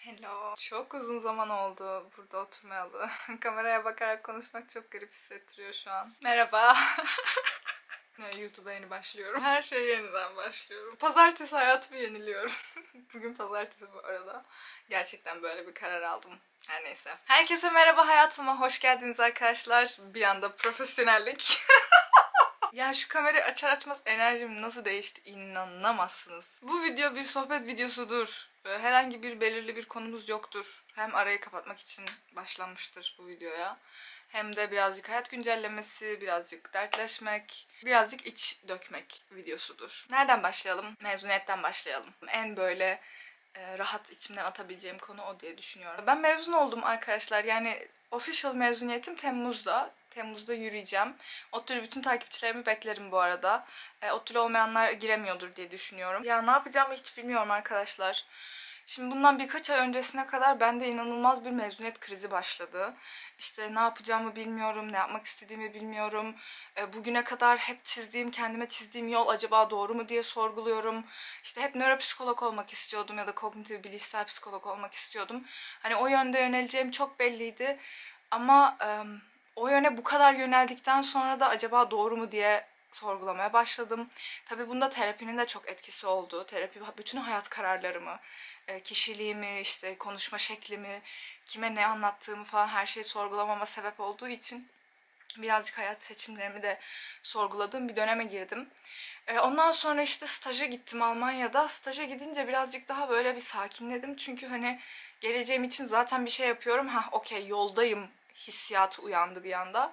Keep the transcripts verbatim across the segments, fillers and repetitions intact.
Hello. Çok uzun zaman oldu burada oturmayalı. Kameraya bakarak konuşmak çok garip hissettiriyor şu an. Merhaba. YouTube'a yeni başlıyorum. Her şey yeniden başlıyorum. Pazartesi hayatımı yeniliyorum. Bugün pazartesi bu arada. Gerçekten böyle bir karar aldım. Her neyse. Herkese merhaba, hayatıma hoş geldiniz arkadaşlar. Bir anda profesyonellik. Ya şu kamerayı açar açmaz enerjim nasıl değişti inanamazsınız. Bu video bir sohbet videosudur. Herhangi bir belirli bir konumuz yoktur. Hem arayı kapatmak için başlanmıştır bu videoya. Hem de birazcık hayat güncellemesi, birazcık dertleşmek, birazcık iç dökmek videosudur. Nereden başlayalım? Mezuniyetten başlayalım. En böyle e, rahat içimden atabileceğim konu o diye düşünüyorum. Ben mezun oldum arkadaşlar. Yani official mezuniyetim Temmuz'da. Temmuz'da yürüyeceğim. ODTÜ'lü bütün takipçilerimi beklerim bu arada. E, ODTÜ'lü olmayanlar giremiyordur diye düşünüyorum. Ya ne yapacağımı hiç bilmiyorum arkadaşlar. Şimdi bundan birkaç ay öncesine kadar bende inanılmaz bir mezuniyet krizi başladı. İşte ne yapacağımı bilmiyorum, ne yapmak istediğimi bilmiyorum. E, bugüne kadar hep çizdiğim, kendime çizdiğim yol acaba doğru mu diye sorguluyorum. İşte hep nöropsikolog olmak istiyordum ya da kognitif bilişsel psikolog olmak istiyordum. Hani o yönde yöneleceğim çok belliydi. Ama e, o yöne bu kadar yöneldikten sonra da acaba doğru mu diye sorgulamaya başladım. Tabii bunda terapinin de çok etkisi oldu. Terapi bütün hayat kararlarımı, kişiliğimi, işte konuşma şeklimi, kime ne anlattığımı falan her şeyi sorgulamama sebep olduğu için birazcık hayat seçimlerimi de sorguladığım bir döneme girdim. Ondan sonra işte staja gittim Almanya'da. Staja gidince birazcık daha böyle bir sakinledim. Çünkü hani geleceğim için zaten bir şey yapıyorum. Ha okey yoldayım hissiyatı uyandı bir anda.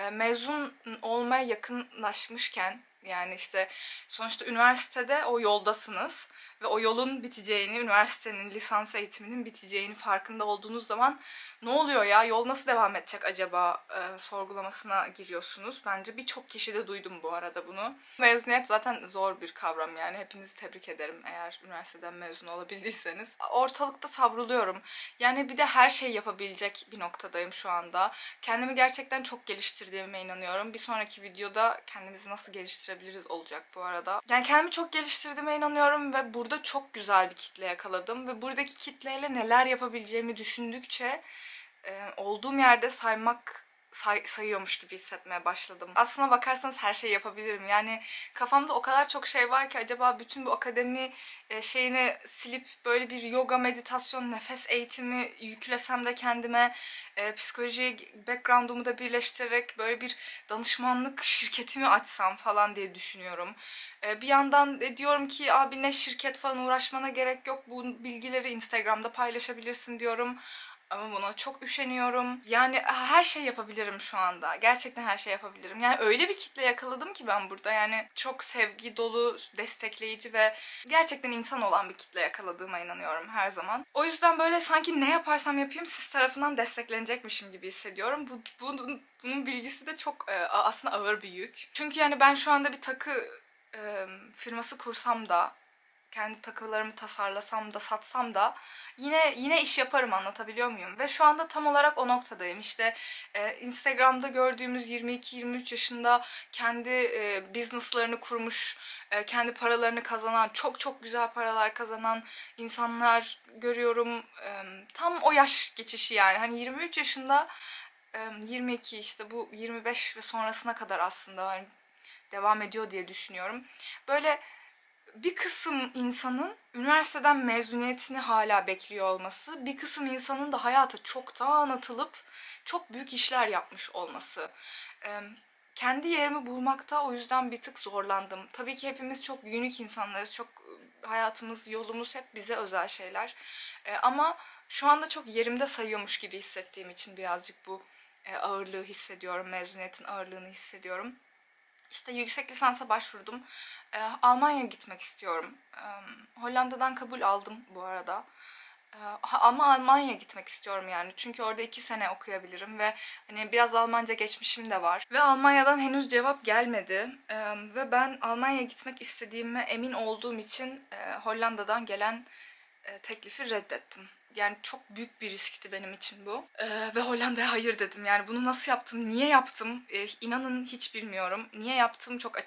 Mezun olmaya yakınlaşmışken yani işte sonuçta üniversitede o yoldasınız ve o yolun biteceğini, üniversitenin lisans eğitiminin biteceğini farkında olduğunuz zaman ne oluyor ya, yol nasıl devam edecek acaba e, sorgulamasına giriyorsunuz. Bence birçok kişi de duydum bu arada bunu. Mezuniyet zaten zor bir kavram yani. Hepinizi tebrik ederim eğer üniversiteden mezun olabildiyseniz. Ortalıkta savruluyorum. Yani bir de her şey yapabilecek bir noktadayım şu anda. Kendimi gerçekten çok geliştirdiğime inanıyorum. Bir sonraki videoda kendimizi nasıl geliştirebiliriz olacak bu arada. Yani kendimi çok geliştirdiğime inanıyorum ve burada çok güzel bir kitle yakaladım. Ve buradaki kitleyle neler yapabileceğimi düşündükçe e, olduğum yerde saymak say, sayıyormuş gibi hissetmeye başladım. Aslına bakarsanız her şeyi yapabilirim. Yani kafamda o kadar çok şey var ki acaba bütün bu akademi e, şeyini silip böyle bir yoga, meditasyon, nefes eğitimi yüklesem de kendime e, psikoloji background'umu da birleştirerek böyle bir danışmanlık şirketimi açsam falan diye düşünüyorum. E, bir yandan de diyorum ki abi ne şirket falan uğraşmana gerek yok. Bu bilgileri Instagram'da paylaşabilirsin diyorum. Ama buna çok üşeniyorum. Yani her şey yapabilirim şu anda. Gerçekten her şey yapabilirim. Yani öyle bir kitle yakaladım ki ben burada. Yani çok sevgi dolu, destekleyici ve gerçekten insan olan bir kitle yakaladığıma inanıyorum her zaman. O yüzden böyle sanki ne yaparsam yapayım siz tarafından desteklenecekmişim gibi hissediyorum. Bu, bunun, bunun bilgisi de çok aslında ağır bir yük. Çünkü yani ben şu anda bir takı e, firması kursam da, kendi takılarımı tasarlasam da satsam da yine yine iş yaparım, anlatabiliyor muyum? Ve şu anda tam olarak o noktadayım. İşte e, Instagram'da gördüğümüz yirmi iki yirmi üç yaşında kendi e, business'larını kurmuş, e, kendi paralarını kazanan, çok çok güzel paralar kazanan insanlar görüyorum. E, tam o yaş geçişi yani. Hani yirmi üç yaşında, e, yirmi iki işte bu yirmi beş ve sonrasına kadar aslında hani devam ediyor diye düşünüyorum. Böyle bir kısım insanın üniversiteden mezuniyetini hala bekliyor olması, bir kısım insanın da hayata çoktan atılıp çok büyük işler yapmış olması. Ee, kendi yerimi bulmakta o yüzden bir tık zorlandım. Tabii ki hepimiz çok unik insanlarız, çok hayatımız, yolumuz hep bize özel şeyler. Ee, ama şu anda çok yerimde sayıyormuş gibi hissettiğim için birazcık bu e, ağırlığı hissediyorum, mezuniyetin ağırlığını hissediyorum. İşte yüksek lisansa başvurdum. Ee, Almanya'ya gitmek istiyorum. Ee, Hollanda'dan kabul aldım bu arada. Ee, ama Almanya'ya gitmek istiyorum yani. Çünkü orada iki sene okuyabilirim ve hani biraz Almanca geçmişim de var. Ve Almanya'dan henüz cevap gelmedi. Ee, ve ben Almanya'ya gitmek istediğime emin olduğum için e, Hollanda'dan gelen e, teklifi reddettim. Yani çok büyük bir riskti benim için bu. Ee, ve Hollanda'ya hayır dedim. Yani bunu nasıl yaptım, niye yaptım? Ee, inanın hiç bilmiyorum. Niye yaptım çok açık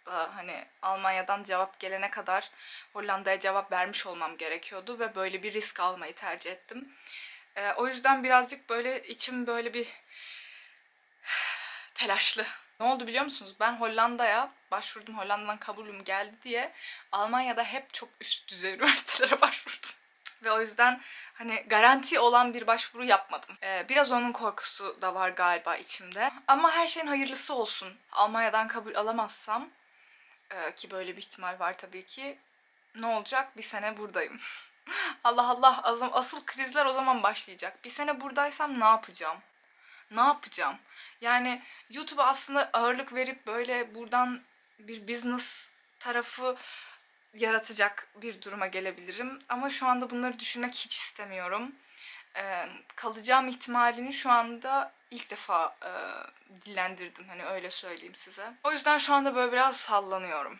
da hani Almanya'dan cevap gelene kadar Hollanda'ya cevap vermiş olmam gerekiyordu ve böyle bir risk almayı tercih ettim. Ee, o yüzden birazcık böyle içim böyle bir telaşlı. Ne oldu biliyor musunuz? Ben Hollanda'ya başvurdum. Hollanda'dan kabulüm geldi diye Almanya'da hep çok üst düzey üniversitelere başvurdum. Ve o yüzden hani garanti olan bir başvuru yapmadım. Ee, biraz onun korkusu da var galiba içimde. Ama her şeyin hayırlısı olsun. Almanya'dan kabul alamazsam e, ki böyle bir ihtimal var tabii ki. Ne olacak? Bir sene buradayım. Allah Allah, asıl krizler o zaman başlayacak. Bir sene buradaysam ne yapacağım? Ne yapacağım? Yani YouTube'a aslında ağırlık verip böyle buradan bir business tarafı yaratacak bir duruma gelebilirim. Ama şu anda bunları düşünmek hiç istemiyorum. Ee, kalacağım ihtimalini şu anda ilk defa e, dillendirdim. Hani öyle söyleyeyim size. O yüzden şu anda böyle biraz sallanıyorum.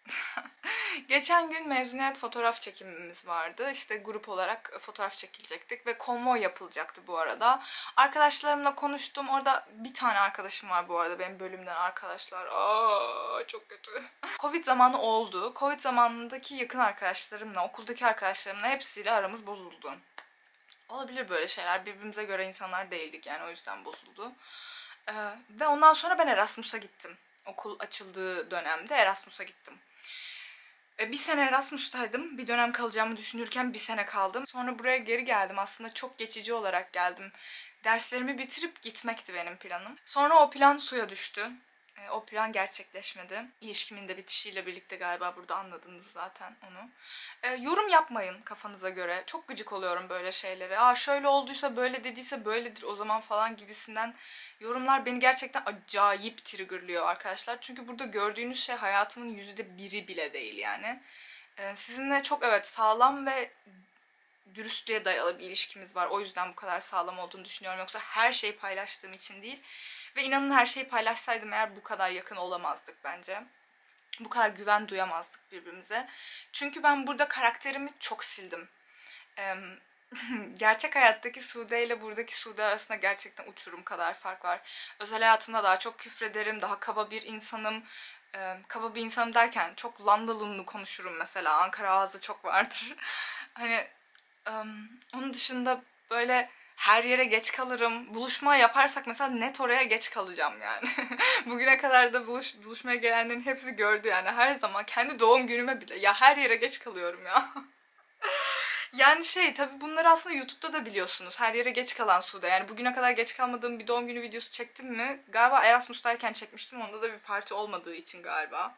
Geçen gün mezuniyet fotoğraf çekimimiz vardı. İşte grup olarak fotoğraf çekilecektik ve konvoy yapılacaktı bu arada. Arkadaşlarımla konuştum. Orada bir tane arkadaşım var bu arada benim bölümden arkadaşlar. Aa, çok kötü. Covid zamanı oldu. Covid zamanındaki yakın arkadaşlarımla, okuldaki arkadaşlarımla hepsiyle aramız bozuldu. Olabilir böyle şeyler. Birbirimize göre insanlar değildik yani o yüzden bozuldu. Ee, ve ondan sonra ben Erasmus'a gittim. Okul açıldığı dönemde Erasmus'a gittim. Bir sene Erasmus'taydım. Bir dönem kalacağımı düşünürken bir sene kaldım. Sonra buraya geri geldim. Aslında çok geçici olarak geldim. Derslerimi bitirip gitmekti benim planım. Sonra o plan suya düştü. O plan gerçekleşmedi. İlişkimin de bitişiyle birlikte galiba burada anladınız zaten onu. E, yorum yapmayın kafanıza göre. Çok gıcık oluyorum böyle şeylere. Aa şöyle olduysa, böyle dediyse böyledir o zaman falan gibisinden yorumlar beni gerçekten acayip triggerlıyor arkadaşlar. Çünkü burada gördüğünüz şey hayatımın yüzde biri bile değil yani. E, sizinle çok evet sağlam ve dürüstlüğe dayalı bir ilişkimiz var. O yüzden bu kadar sağlam olduğunu düşünüyorum. Yoksa her şeyi paylaştığım için değil. Ve inanın her şeyi paylaşsaydım eğer bu kadar yakın olamazdık bence. Bu kadar güven duyamazdık birbirimize. Çünkü ben burada karakterimi çok sildim. Ee, gerçek hayattaki Sude ile buradaki Sude arasında gerçekten uçurum kadar fark var. Özel hayatımda daha çok küfrederim, daha kaba bir insanım. Ee, kaba bir insanım derken çok landalunlu konuşurum mesela. Ankara ağzı çok vardır. hani um, onun dışında böyle her yere geç kalırım. Buluşma yaparsak mesela net oraya geç kalacağım yani. Bugüne kadar da buluş, buluşmaya gelenlerin hepsi gördü yani. Her zaman kendi doğum günüme bile. Ya her yere geç kalıyorum ya. Yani şey tabii bunları aslında YouTube'da da biliyorsunuz. Her yere geç kalan Sude. Yani bugüne kadar geç kalmadığım bir doğum günü videosu çektim mi? Galiba Erasmus'tayken çekmiştim. Onda da bir parti olmadığı için galiba.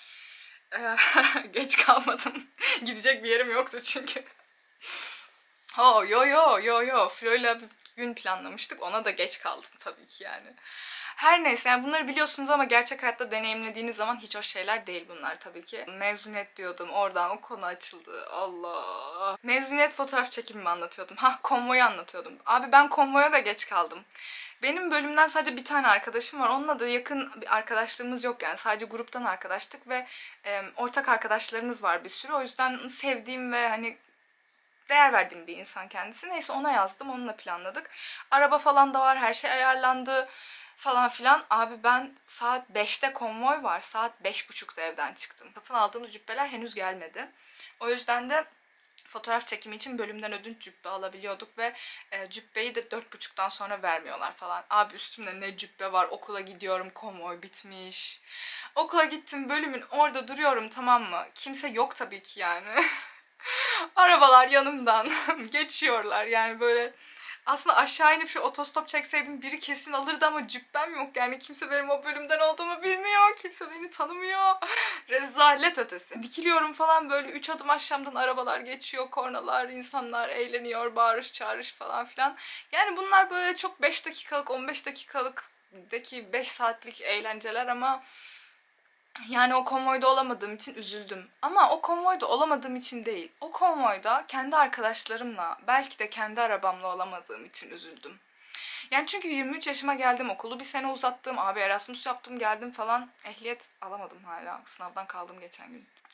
Geç kalmadım. Gidecek bir yerim yoktu çünkü. Oh yo yo yo yo Flo'yla bir gün planlamıştık, ona da geç kaldım tabii ki yani. Her neyse yani bunları biliyorsunuz ama gerçek hayatta deneyimlediğiniz zaman hiç hoş şeyler değil bunlar tabii ki. Mezuniyet diyordum, oradan o konu açıldı, Allah. Mezuniyet fotoğraf çekimimi anlatıyordum. Hah, konvoyu anlatıyordum. Abi ben konvoya da geç kaldım. Benim bölümden sadece bir tane arkadaşım var. Onunla da yakın bir arkadaşlığımız yok yani. Sadece gruptan arkadaştık ve e, ortak arkadaşlarımız var bir sürü. O yüzden sevdiğim ve hani değer verdiğim bir insan kendisi. Neyse ona yazdım, onunla planladık. Araba falan da var, her şey ayarlandı falan filan. Abi ben saat beşte konvoy var. Saat beş buçukta evden çıktım. Satın aldığımız cübbeler henüz gelmedi. O yüzden de fotoğraf çekimi için bölümden ödünç cübbe alabiliyorduk ve e, cübbeyi de dört buçuktan sonra vermiyorlar falan. Abi üstümde ne cübbe var, okula gidiyorum, konvoy bitmiş. Okula gittim, bölümün orada duruyorum, tamam mı? Kimse yok tabii ki yani. Arabalar yanımdan geçiyorlar yani böyle. Aslında aşağı inip şu otostop çekseydim biri kesin alırdı ama cübbem yok yani. Kimse benim o bölümden olduğumu bilmiyor. Kimse beni tanımıyor. Rezalet ötesi. Dikiliyorum falan böyle, üç adım aşağımdan arabalar geçiyor, kornalar, insanlar eğleniyor, bağırış çağırış falan filan. Yani bunlar böyle çok beş dakikalık, on beş dakikalık daki beş saatlik eğlenceler ama yani o konvoyda olamadığım için üzüldüm. Ama o konvoyda olamadığım için değil. O konvoyda kendi arkadaşlarımla, belki de kendi arabamla olamadığım için üzüldüm. Yani çünkü yirmi üç yaşıma geldim, okulu bir sene uzattım, abi Erasmus yaptım geldim falan. Ehliyet alamadım hala. Sınavdan kaldım geçen gün.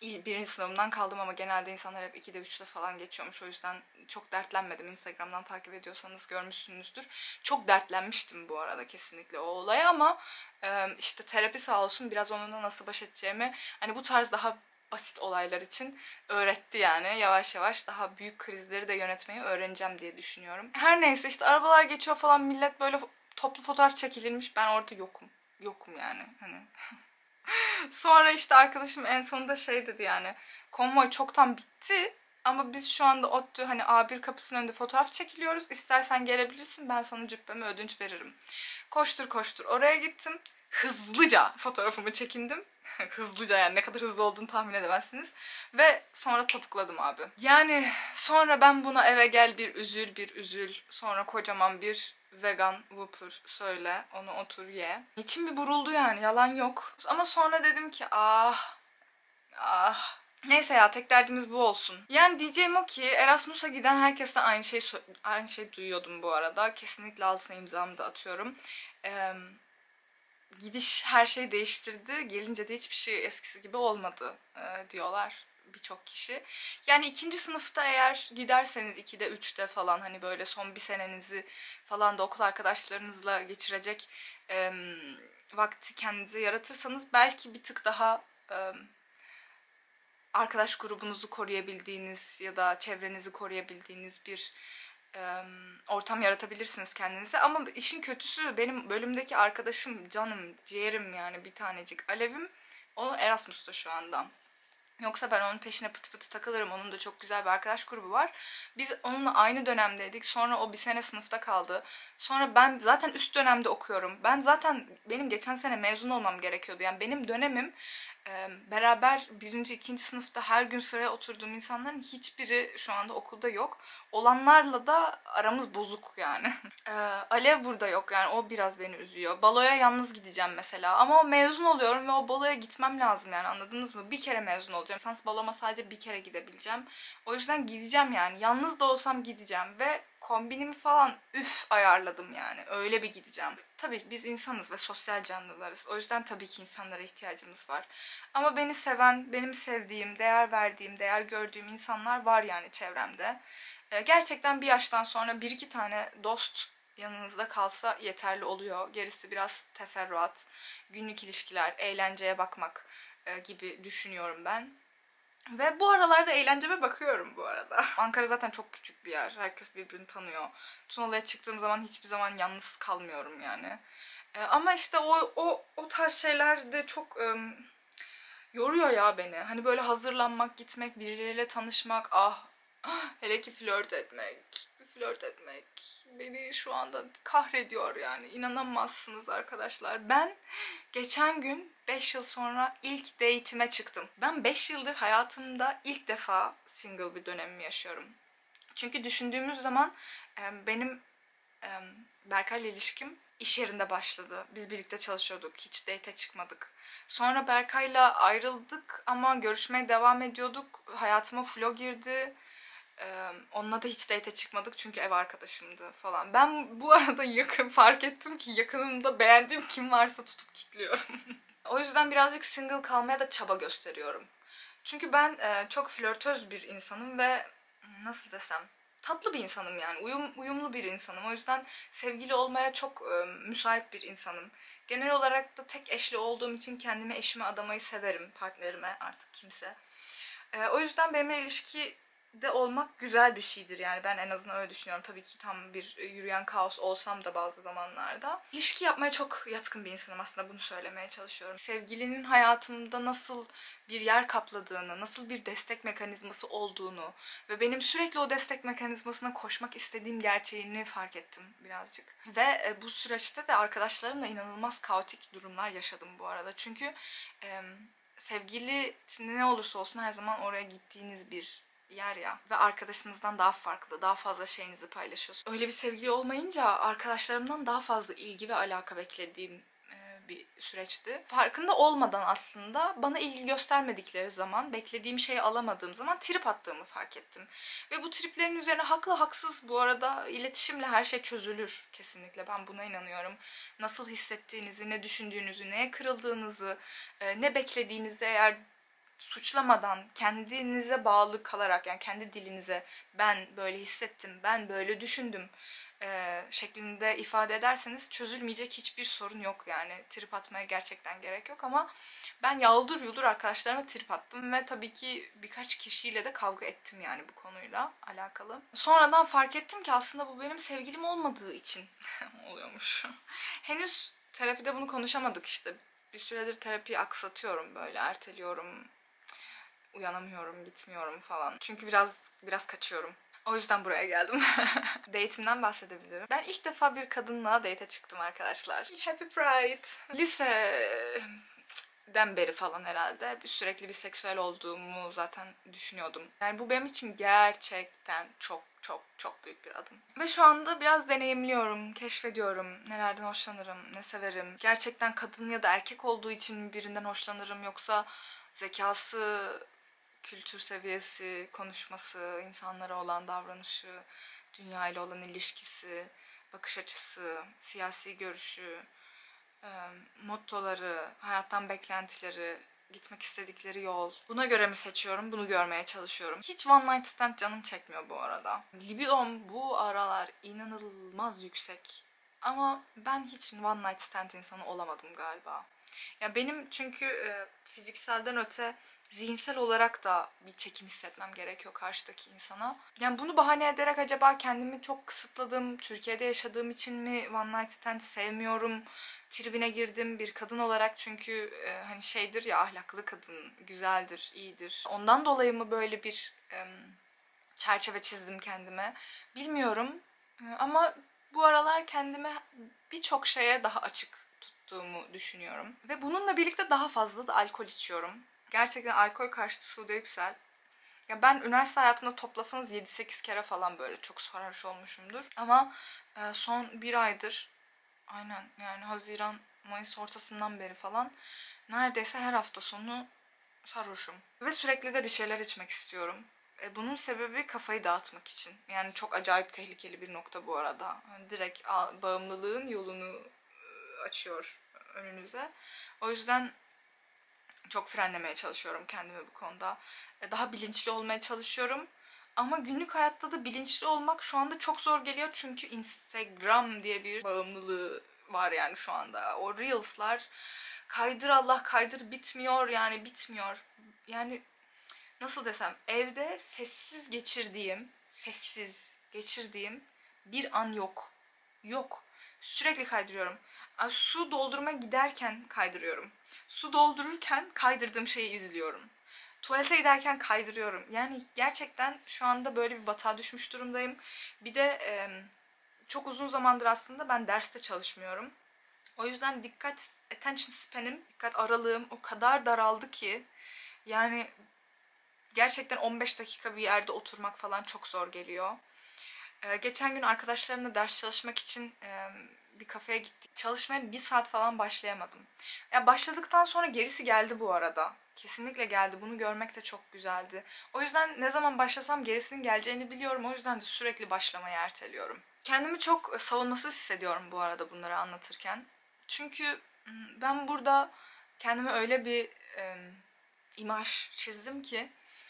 İl- birinci sınavımdan kaldım ama genelde insanlar hep ikide üçte falan geçiyormuş. O yüzden çok dertlenmedim. Instagram'dan takip ediyorsanız görmüşsünüzdür. Çok dertlenmiştim bu arada kesinlikle o olaya ama e, işte terapi sağ olsun biraz onunla nasıl baş edeceğimi hani bu tarz daha basit olaylar için öğretti yani. Yavaş yavaş daha büyük krizleri de yönetmeyi öğreneceğim diye düşünüyorum. Her neyse işte arabalar geçiyor falan, millet böyle toplu fotoğraf çekilirmiş. Ben orada yokum. Yokum yani. Hani sonra işte arkadaşım en sonunda şey dedi yani. Konvoy çoktan bitti ama biz şu anda ODTÜ hani A bir kapısının önünde fotoğraf çekiliyoruz. İstersen gelebilirsin, ben sana cübbemi ödünç veririm. Koştur koştur oraya gittim. Hızlıca fotoğrafımı çekindim. Hızlıca yani ne kadar hızlı olduğunu tahmin edemezsiniz. Ve sonra topukladım abi. Yani sonra ben buna eve gel bir üzül bir üzül. Sonra kocaman bir vegan Whopper söyle, onu otur ye. İçim bir buruldu yani, yalan yok. Ama sonra dedim ki ah ah. Neyse ya, tek derdimiz bu olsun. Yani diyeceğim o ki Erasmus'a giden herkeste aynı şey aynı şey duyuyordum bu arada. Kesinlikle altına imzamı da atıyorum. Eee Gidiş her şeyi değiştirdi. Gelince de hiçbir şey eskisi gibi olmadı e, diyorlar birçok kişi. Yani ikinci sınıfta eğer giderseniz ikide üçte falan hani böyle son bir senenizi falan da okul arkadaşlarınızla geçirecek e, vakti kendinize yaratırsanız belki bir tık daha e, arkadaş grubunuzu koruyabildiğiniz ya da çevrenizi koruyabildiğiniz bir ortam yaratabilirsiniz kendinize. Ama işin kötüsü benim bölümdeki arkadaşım, canım, ciğerim yani bir tanecik Alev'im. O Erasmus'ta şu anda. Yoksa ben onun peşine pıtı pıtı takılırım. Onun da çok güzel bir arkadaş grubu var. Biz onunla aynı dönemdeydik. Sonra o bir sene sınıfta kaldı. Sonra ben zaten üst dönemde okuyorum. Ben zaten benim geçen sene mezun olmam gerekiyordu. Yani benim dönemim beraber birinci, ikinci sınıfta her gün sıraya oturduğum insanların hiçbiri şu anda okulda yok. Olanlarla da aramız bozuk yani. Alev burada yok yani, o biraz beni üzüyor. Baloya yalnız gideceğim mesela ama o mezun oluyorum ve o baloya gitmem lazım yani, anladınız mı? Bir kere mezun olacağım. Lisans baloma sadece bir kere gidebileceğim. O yüzden gideceğim yani. Yalnız da olsam gideceğim ve kombinimi falan üf ayarladım yani. Öyle bir gideceğim. Tabii ki biz insanız ve sosyal canlılarız. O yüzden tabii ki insanlara ihtiyacımız var. Ama beni seven, benim sevdiğim, değer verdiğim, değer gördüğüm insanlar var yani çevremde. Gerçekten bir yaştan sonra bir iki tane dost yanınızda kalsa yeterli oluyor. Gerisi biraz teferruat, günlük ilişkiler, eğlenceye bakmak gibi düşünüyorum ben. Ve bu aralarda eğlenceme bakıyorum bu arada. Ankara zaten çok küçük bir yer. Herkes birbirini tanıyor. Tunalı'ya çıktığım zaman hiçbir zaman yalnız kalmıyorum yani. Ama işte o o o tarz şeyler de çok ım, yoruyor ya beni. Hani böyle hazırlanmak, gitmek, birileriyle tanışmak, ah, hele ki flört etmek, flört etmek beni şu anda kahrediyor yani. İnanamazsınız arkadaşlar. Ben geçen gün beş yıl sonra ilk date'ime çıktım. Ben beş yıldır hayatımda ilk defa single bir dönemimi yaşıyorum. Çünkü düşündüğümüz zaman benim Berkay'la ilişkim iş yerinde başladı. Biz birlikte çalışıyorduk. Hiç date'e çıkmadık. Sonra Berkay'la ayrıldık ama görüşmeye devam ediyorduk. Hayatıma Flo girdi. Ee, onunla da hiç date çıkmadık çünkü ev arkadaşımdı falan. Ben bu arada yakın fark ettim ki yakınımda beğendiğim kim varsa tutup kilitliyorum. O yüzden birazcık single kalmaya da çaba gösteriyorum. Çünkü ben e, çok flörtöz bir insanım ve nasıl desem tatlı bir insanım yani. Uyum, uyumlu bir insanım. O yüzden sevgili olmaya çok e, müsait bir insanım. Genel olarak da tek eşli olduğum için kendime eşime adamayı severim. Partnerime, artık kimse. E, o yüzden benimle ilişki de olmak güzel bir şeydir yani, ben en azından öyle düşünüyorum. Tabii ki tam bir yürüyen kaos olsam da bazı zamanlarda. İlişki yapmaya çok yatkın bir insanım aslında, bunu söylemeye çalışıyorum. Sevgilinin hayatımda nasıl bir yer kapladığını, nasıl bir destek mekanizması olduğunu ve benim sürekli o destek mekanizmasına koşmak istediğim gerçeğini fark ettim birazcık. Ve bu süreçte de arkadaşlarımla inanılmaz kaotik durumlar yaşadım bu arada. Çünkü e, sevgili şimdi ne olursa olsun her zaman oraya gittiğiniz bir yer ya. Ve arkadaşınızdan daha farklı, daha fazla şeyinizi paylaşıyorsunuz. Öyle bir sevgili olmayınca arkadaşlarımdan daha fazla ilgi ve alaka beklediğim bir süreçti. Farkında olmadan aslında bana ilgi göstermedikleri zaman, beklediğim şeyi alamadığım zaman trip attığımı fark ettim. Ve bu triplerin üzerine haklı haksız bu arada iletişimle her şey çözülür kesinlikle. Ben buna inanıyorum. Nasıl hissettiğinizi, ne düşündüğünüzü, neye kırıldığınızı, ne beklediğinizi eğer suçlamadan, kendinize bağlı kalarak, yani kendi dilinize ben böyle hissettim, ben böyle düşündüm e, şeklinde ifade ederseniz çözülmeyecek hiçbir sorun yok yani. Trip atmaya gerçekten gerek yok ama ben yaldır yuldur arkadaşlarıma trip attım ve tabii ki birkaç kişiyle de kavga ettim yani bu konuyla alakalı. Sonradan fark ettim ki aslında bu benim sevgilim olmadığı için oluyormuş. Henüz terapide bunu konuşamadık işte. Bir süredir terapiyi aksatıyorum, böyle erteliyorum. Uyanamıyorum, gitmiyorum falan. Çünkü biraz biraz kaçıyorum. O yüzden buraya geldim. Date'imden bahsedebilirim. Ben ilk defa bir kadınla date'e çıktım arkadaşlar. Happy Pride. Liseden beri falan herhalde sürekli bir seksüel olduğumu zaten düşünüyordum. Yani bu benim için gerçekten çok çok çok büyük bir adım. Ve şu anda biraz deneyimliyorum, keşfediyorum. Nelerden hoşlanırım, ne severim. Gerçekten kadın ya da erkek olduğu için birinden hoşlanırım yoksa zekası, kültür seviyesi, konuşması, insanlara olan davranışı, dünya ile olan ilişkisi, bakış açısı, siyasi görüşü, mottoları, hayattan beklentileri, gitmek istedikleri yol. Buna göre mi seçiyorum? Bunu görmeye çalışıyorum. Hiç one night stand canım çekmiyor bu arada. Libidom bu aralar inanılmaz yüksek. Ama ben hiç one night stand insanı olamadım galiba. Ya benim çünkü e, fizikselden öte zihinsel olarak da bir çekim hissetmem gerekiyor karşıdaki insana. Yani bunu bahane ederek acaba kendimi çok kısıtladım, Türkiye'de yaşadığım için mi one night stand sevmiyorum tribine girdim bir kadın olarak çünkü e, hani şeydir ya, ahlaklı kadın, güzeldir, iyidir. Ondan dolayı mı böyle bir e, çerçeve çizdim kendime bilmiyorum. E, ama bu aralar kendime birçok şeye daha açık tuttuğumu düşünüyorum. Ve bununla birlikte daha fazla da alkol içiyorum. Gerçekten alkol karşıtı Sude Yüksel. Ya ben üniversite hayatında toplasanız yedi sekiz kere falan böyle çok sarhoş olmuşumdur. Ama e, son bir aydır, aynen yani Haziran, Mayıs ortasından beri falan neredeyse her hafta sonu sarhoşum. Ve sürekli de bir şeyler içmek istiyorum. E, bunun sebebi kafayı dağıtmak için. Yani çok acayip tehlikeli bir nokta bu arada. Yani direkt bağımlılığın yolunu açıyor önünüze. O yüzden çok frenlemeye çalışıyorum kendimi bu konuda. Daha bilinçli olmaya çalışıyorum. Ama günlük hayatta da bilinçli olmak şu anda çok zor geliyor. Çünkü Instagram diye bir bağımlılığı var yani şu anda. O Reels'lar kaydır Allah kaydır bitmiyor yani bitmiyor. Yani nasıl desem, evde sessiz geçirdiğim, sessiz geçirdiğim bir an yok. Yok. Sürekli kaydırıyorum. Su doldurma giderken kaydırıyorum. Su doldururken kaydırdığım şeyi izliyorum. Tuvalete giderken kaydırıyorum. Yani gerçekten şu anda böyle bir batağa düşmüş durumdayım. Bir de e, çok uzun zamandır aslında ben derste çalışmıyorum. O yüzden dikkat, attention span'im, dikkat aralığım o kadar daraldı ki yani gerçekten on beş dakika bir yerde oturmak falan çok zor geliyor. Ee, geçen gün arkadaşlarımla ders çalışmak için e, bir kafeye gittik. Çalışmaya bir saat falan başlayamadım. Ya başladıktan sonra gerisi geldi bu arada. Kesinlikle geldi. Bunu görmek de çok güzeldi. O yüzden ne zaman başlasam gerisinin geleceğini biliyorum. O yüzden de sürekli başlamayı erteliyorum. Kendimi çok savunmasız hissediyorum bu arada bunları anlatırken. Çünkü ben burada kendime öyle bir e, imaj çizdim ki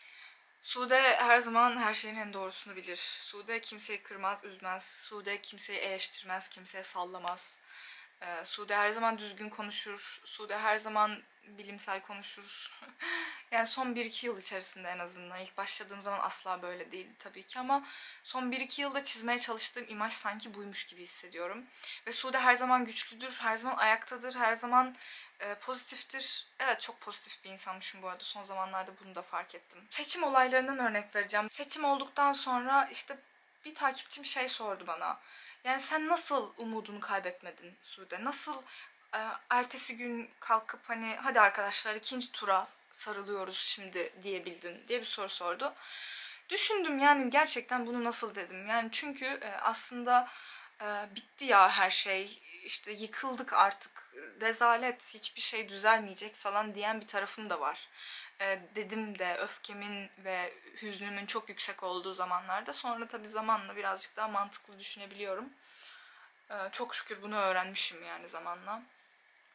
Sude her zaman her şeyin en doğrusunu bilir. Sude kimseyi kırmaz, üzmez. Sude kimseyi eleştirmez, kimseye sallamaz. Ee, Sude her zaman düzgün konuşur. Sude her zaman bilimsel konuşur. Yani son bir iki yıl içerisinde en azından. İlk başladığım zaman asla böyle değildi tabii ki ama son bir iki yılda çizmeye çalıştığım imaj sanki buymuş gibi hissediyorum. Ve Sude her zaman güçlüdür, her zaman ayaktadır, her zaman e, pozitiftir. Evet, çok pozitif bir insanmışım bu arada. Son zamanlarda bunu da fark ettim. Seçim olaylarından örnek vereceğim. Seçim olduktan sonra işte bir takipçim şey sordu bana. Yani sen nasıl umudunu kaybetmedin Sude? Nasıl e, ertesi gün kalkıp hani hadi arkadaşlar ikinci tura sarılıyoruz şimdi diyebildin diye bir soru sordu. Düşündüm yani gerçekten bunu nasıl dedim. Yani çünkü e, aslında e, bitti ya her şey. İşte yıkıldık artık. Rezalet, hiçbir şey düzelmeyecek falan diyen bir tarafım da var. E, dedim de öfkemin ve hüznümün çok yüksek olduğu zamanlarda. Sonra tabii zamanla birazcık daha mantıklı düşünebiliyorum. E, çok şükür bunu öğrenmişim yani zamanla.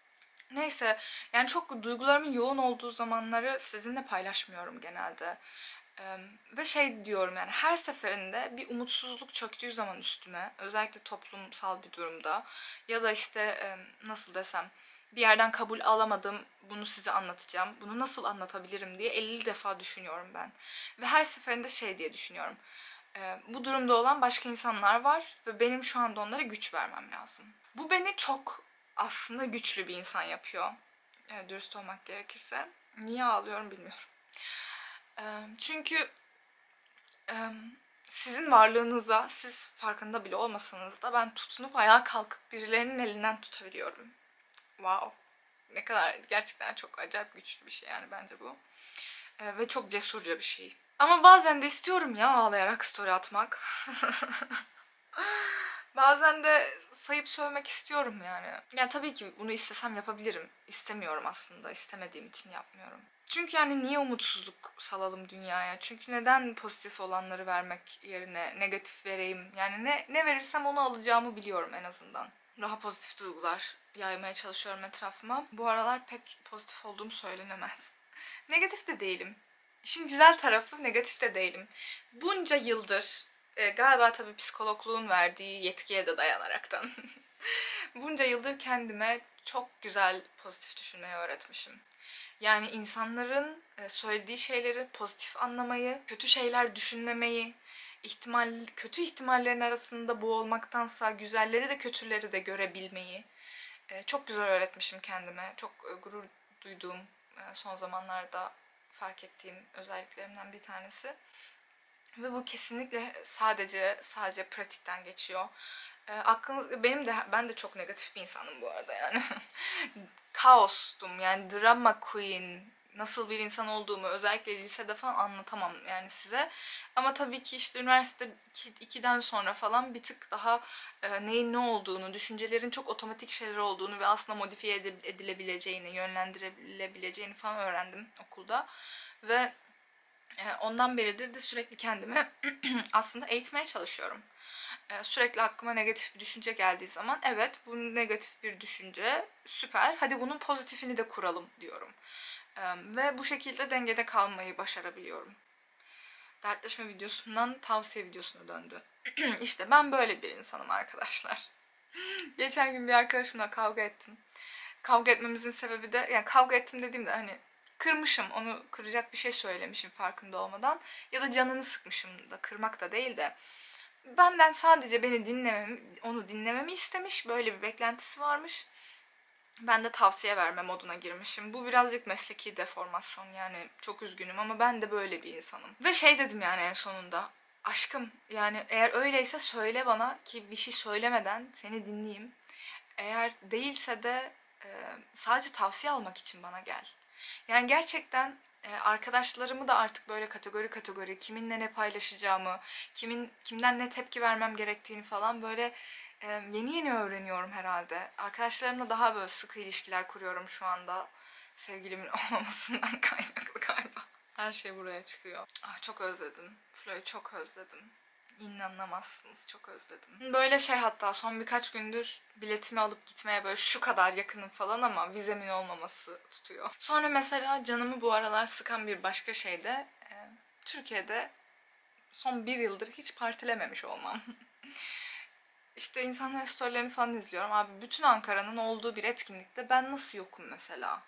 Neyse, yani çok duygularımın yoğun olduğu zamanları sizinle paylaşmıyorum genelde. Ee, ve şey diyorum, yani her seferinde bir umutsuzluk çöktüğü zaman üstüme, özellikle toplumsal bir durumda ya da işte e, nasıl desem, bir yerden kabul alamadım, bunu size anlatacağım, bunu nasıl anlatabilirim diye elli defa düşünüyorum ben. Ve her seferinde şey diye düşünüyorum, e, bu durumda olan başka insanlar var ve benim şu anda onlara güç vermem lazım. Bu beni çok aslında güçlü bir insan yapıyor, e, dürüst olmak gerekirse. Niye ağlıyorum bilmiyorum. E, çünkü e, sizin varlığınıza, siz farkında bile olmasanız da ben tutunup ayağa kalkıp birilerinin elinden tutabiliyorum. Wow. Ne kadar gerçekten çok acayip güçlü bir şey yani bence bu. E, ve çok cesurca bir şey. Ama bazen de istiyorum ya ağlayarak story atmak. Bazen de sayıp sövmek istiyorum yani. Yani tabii ki bunu istesem yapabilirim. İstemiyorum aslında. İstemediğim için yapmıyorum. Çünkü yani niye umutsuzluk salalım dünyaya? Çünkü neden pozitif olanları vermek yerine negatif vereyim? Yani ne, ne verirsem onu alacağımı biliyorum en azından. Daha pozitif duygular yaymaya çalışıyorum etrafıma. Bu aralar pek pozitif olduğum söylenemez. Negatif de değilim. İşin güzel tarafı, negatif de değilim. Bunca yıldır e, galiba tabii psikologluğun verdiği yetkiye de dayanaraktan bunca yıldır kendime çok güzel pozitif düşünmeyi öğretmişim. Yani insanların e, söylediği şeyleri pozitif anlamayı, kötü şeyler düşünmemeyi, ihtimal kötü ihtimallerin arasında boğulmaktansa güzelleri de kötüleri de görebilmeyi e, çok güzel öğretmişim kendime. Çok e, gurur duyduğum, e, son zamanlarda fark ettiğim özelliklerimden bir tanesi. Ve bu kesinlikle sadece sadece pratikten geçiyor. E, aklınız, benim de ben de çok negatif bir insanım bu arada yani. Kaostum yani, drama queen, nasıl bir insan olduğumu özellikle lisede falan anlatamam yani size. Ama tabii ki işte üniversite ikiden sonra falan bir tık daha e, neyin ne olduğunu, düşüncelerin çok otomatik şeyler olduğunu ve aslında modifiye edilebileceğini, yönlendirilebileceğini falan öğrendim okulda. Ve e, ondan beridir de sürekli kendimi aslında eğitmeye çalışıyorum. E, sürekli aklıma negatif bir düşünce geldiği zaman evet bu negatif bir düşünce, süper, hadi bunun pozitifini de kuralım diyorum. E, ve bu şekilde dengede kalmayı başarabiliyorum. Dertleşme videosundan tavsiye videosuna döndü. İşte ben böyle bir insanım arkadaşlar. Geçen gün bir arkadaşımla kavga ettim. Kavga etmemizin sebebi de, yani kavga ettim dediğimde hani kırmışım, onu kıracak bir şey söylemişim farkında olmadan. Ya da canını sıkmışım da, kırmak da değil de. Benden sadece beni dinlememi, onu dinlememi istemiş. Böyle bir beklentisi varmış. Ben de tavsiye verme moduna girmişim. Bu birazcık mesleki deformasyon yani, çok üzgünüm ama ben de böyle bir insanım. Ve şey dedim yani en sonunda. Aşkım yani eğer öyleyse söyle bana ki bir şey söylemeden seni dinleyeyim. Eğer değilse de e, sadece tavsiye almak için bana gel. Yani gerçekten e, arkadaşlarımı da artık böyle kategori kategori, kiminle ne paylaşacağımı, kimin kimden ne tepki vermem gerektiğini falan böyle e, yeni yeni öğreniyorum herhalde. Arkadaşlarımla daha böyle sıkı ilişkiler kuruyorum şu anda. Sevgilimin olmamasından kaynaklı galiba. Her şey buraya çıkıyor. Ah, çok özledim. Flo'yu çok özledim. İnanamazsınız, çok özledim. Böyle şey, hatta son birkaç gündür biletimi alıp gitmeye böyle şu kadar yakınım falan ama vizemin olmaması tutuyor. Sonra mesela canımı bu aralar sıkan bir başka şey de e, Türkiye'de son bir yıldır hiç partilememiş olmam. İşte insanların storylerini falan izliyorum. Abi bütün Ankara'nın olduğu bir etkinlikte ben nasıl yokum mesela?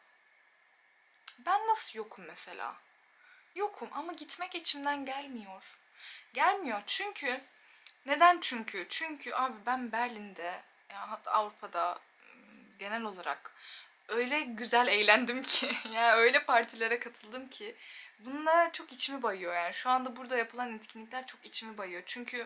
Ben nasıl yokum mesela? Yokum ama gitmek içimden gelmiyor. Gelmiyor çünkü, neden çünkü? Çünkü abi ben Berlin'de, ya hatta Avrupa'da genel olarak öyle güzel eğlendim ki yani öyle partilere katıldım ki bunlar çok içimi bayıyor yani. Şu anda burada yapılan etkinlikler çok içimi bayıyor. Çünkü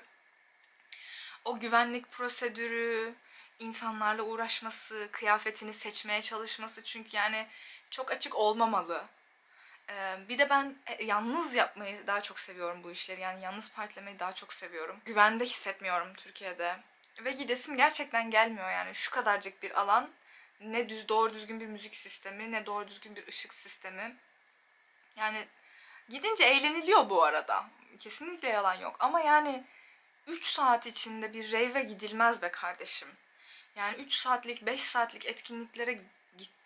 o güvenlik prosedürü, insanlarla uğraşması, kıyafetini seçmeye çalışması, çünkü yani çok açık olmamalı. Ee, bir de ben e, yalnız yapmayı daha çok seviyorum bu işleri. Yani yalnız partilemeyi daha çok seviyorum. Güvende hissetmiyorum Türkiye'de. Ve gidesim gerçekten gelmiyor yani. Şu kadarcık bir alan. Ne düz, doğru düzgün bir müzik sistemi, ne doğru düzgün bir ışık sistemi. Yani gidince eğleniliyor bu arada. Kesinlikle yalan yok. Ama yani üç saat içinde bir rave'e gidilmez be kardeşim. Yani üç saatlik, beş saatlik etkinliklere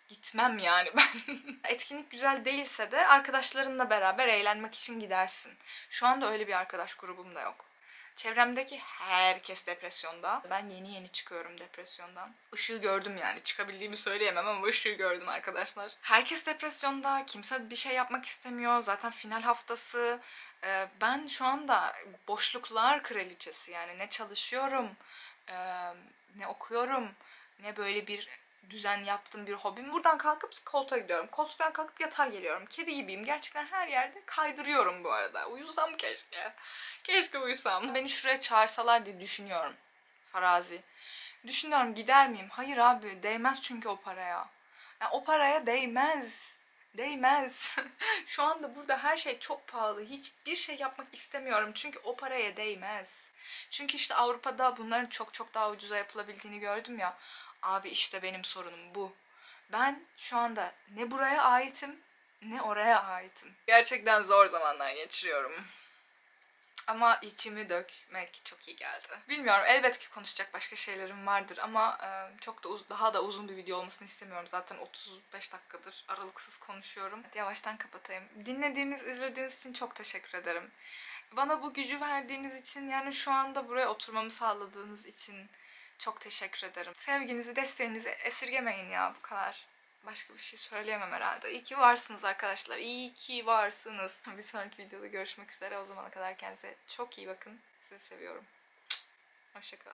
Gitmem yani ben. Etkinlik güzel değilse de arkadaşlarınla beraber eğlenmek için gidersin. Şu anda öyle bir arkadaş grubum da yok. Çevremdeki herkes depresyonda. Ben yeni yeni çıkıyorum depresyondan. Işığı gördüm yani. Çıkabildiğimi söyleyemem ama ışığı gördüm arkadaşlar. Herkes depresyonda. Kimse bir şey yapmak istemiyor. Zaten final haftası. Ee, ben şu anda boşluklar kraliçesi yani. Ne çalışıyorum, e, ne okuyorum, ne böyle bir düzen yaptım, bir hobim. Buradan kalkıp koltuğa gidiyorum. Koltuktan kalkıp yatağa geliyorum. Kedi gibiyim. Gerçekten her yerde kaydırıyorum bu arada. Uyusam keşke. Keşke uyusam. Beni şuraya çağırsalar diye düşünüyorum. Farazi. Düşünüyorum gider miyim? Hayır abi, değmez çünkü o paraya. Yani o paraya değmez. Değmez. Şu anda burada her şey çok pahalı. Hiçbir şey yapmak istemiyorum. Çünkü o paraya değmez. Çünkü işte Avrupa'da bunların çok çok daha ucuza yapılabildiğini gördüm ya. Abi işte benim sorunum bu. Ben şu anda ne buraya aitim ne oraya aitim. Gerçekten zor zamanlar geçiriyorum. Ama içimi dökmek çok iyi geldi. Bilmiyorum, elbet ki konuşacak başka şeylerim vardır ama e, çok da uz- daha da uzun bir video olmasını istemiyorum. Zaten otuz beş dakikadır aralıksız konuşuyorum. Hadi yavaştan kapatayım. Dinlediğiniz, izlediğiniz için çok teşekkür ederim. Bana bu gücü verdiğiniz için, yani şu anda buraya oturmamı sağladığınız için çok teşekkür ederim. Sevginizi, desteğinizi esirgemeyin ya, bu kadar. Başka bir şey söyleyemem herhalde. İyi ki varsınız arkadaşlar. İyi ki varsınız. Bir sonraki videoda görüşmek üzere. O zamana kadar kendinize çok iyi bakın. Sizi seviyorum. Hoşça kalın.